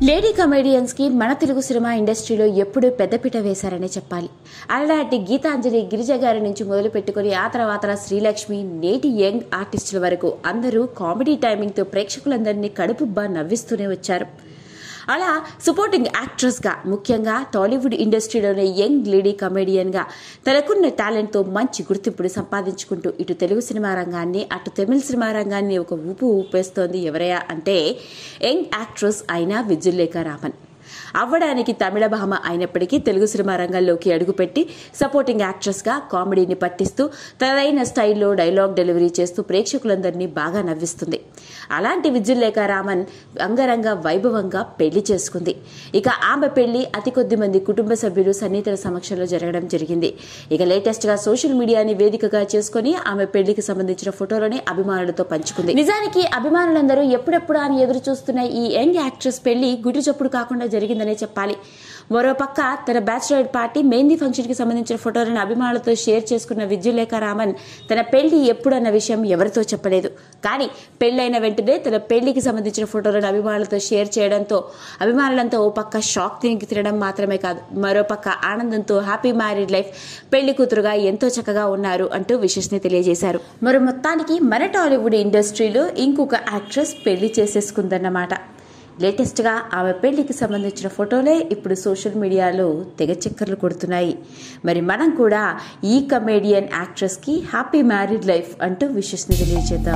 Lady comedians కి మన Telugu cinema ఇండస్ట్రీలో ఎప్పుడూ పెద్దపీట వేశారనే చెప్పాలి. అలాంటి గీతాంజలి, గిరిజ గారి నుంచి మొదలు పెట్టుకుని ఆ తర్వాత శ్రీలక్ష్మి, నేటి యంగ్ ఆర్టిస్టుల వరకు అందరూ కామెడీ టైమింగ్తో ప్రేక్షకులందరినీ కడుపుబ్బా నవ్విస్తూనే వచ్చారు. అలా సపోర్టింగ్ యాక్ట్రెస్గా, ముఖ్యంగా టాలీవుడ్ ఇండస్ట్రీలోనే యంగ్ లేడీ కమెడియన్గా తనకున్న టాలెంట్తో మంచి గుర్తింపును సంపాదించుకుంటూ ఇటు తెలుగు సినిమా రంగాన్ని, అటు తమిళ సినిమా రంగాన్ని ఒక ఊపేస్తోంది ఎవరయ్యా అంటే యంగ్ యాక్ట్రెస్ అయిన విజయలేఖ రామన్. అవ్వడానికి తమిళ భామ అయినప్పటికీ తెలుగు సినిమా రంగంలోకి అడుగుపెట్టి సపోర్టింగ్ యాక్ట్రెస్గా కామెడీని పట్టిస్తూ తనదైన స్టైల్లో డైలాగ్ డెలివరీ చేస్తూ ప్రేక్షకులందరినీ బాగా నవ్విస్తుంది. అలాంటి విజయలేఖ రామన్ అంగరంగ వైభవంగా పెళ్లి చేసుకుంది. ఇక ఆమె పెళ్లి అతి కొద్ది మంది కుటుంబ సభ్యులు, సన్నిహితుల సమక్షంలో జరగడం జరిగింది. ఇక లేటెస్ట్ గా సోషల్ మీడియాని వేదికగా చేసుకుని ఆమె పెళ్లికి సంబంధించిన ఫోటోలని అభిమానులతో పంచుకుంది. నిజానికి అభిమానులందరూ ఎప్పుడెప్పుడు అని ఎదురు చూస్తున్న ఈ యంగ్ యాక్ట్రెస్ పెళ్లి గుడి చప్పుడు కాకుండా జరిగిందనే చెప్పాలి. మరోపక్క తన బ్యాచిలర్ పార్టీ మెహందీ ఫంక్షన్ కి సంబంధించిన ఫోటోలను అభిమానులతో షేర్ చేసుకున్న విజయలేఖ రామన్ తన పెళ్లి ఎప్పుడన్న విషయం ఎవరితో చెప్పలేదు. కానీ పెళ్లైన వెంటనే తన పెళ్లికి సంబంధించిన ఫోటోలను అభిమానులతో షేర్ చేయడంతో అభిమానులంతా ఓ పక్క షాక్ తినడం మాత్రమే కాదు, మరోపక్క ఆనందంతో హ్యాపీ మ్యారీడ్ లైఫ్, పెళ్లి కూతురుగా ఎంతో చక్కగా ఉన్నారు అంటూ విషెస్ ని తెలియజేశారు. మరి మొత్తానికి మన టాలీవుడ్ ఇండస్ట్రీలో ఇంకొక యాక్ట్రెస్ పెళ్లి చేసేసుకుందన్నమాట. లేటెస్ట్గా ఆమె పెళ్లికి సంబంధించిన ఫోటోలే ఇప్పుడు సోషల్ మీడియాలో తెగ చక్కర్లు కొడుతున్నాయి. మరి మనం కూడా ఈ కమెడియన్ యాక్ట్రెస్కి హ్యాపీ మ్యారీడ్ లైఫ్ అంటూ విషెస్ని తెలియజేద్దాం.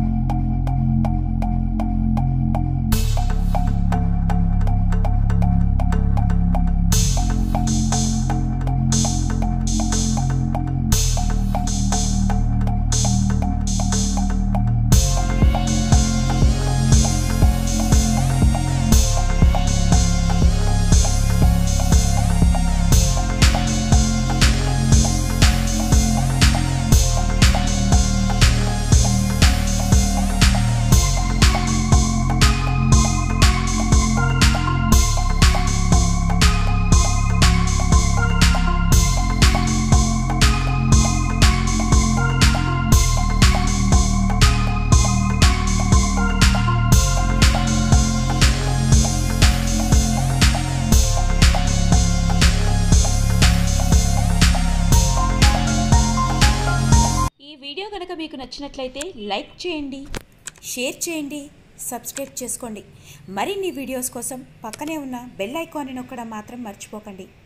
వీడియో కనుక మీకు నచ్చినట్లయితే లైక్ చేయండి, షేర్ చేయండి, సబ్స్క్రైబ్ చేసుకోండి. మరిన్ని వీడియోస్ కోసం పక్కనే ఉన్న బెల్ ఐకాన్ని నొక్కడం మాత్రం మర్చిపోకండి.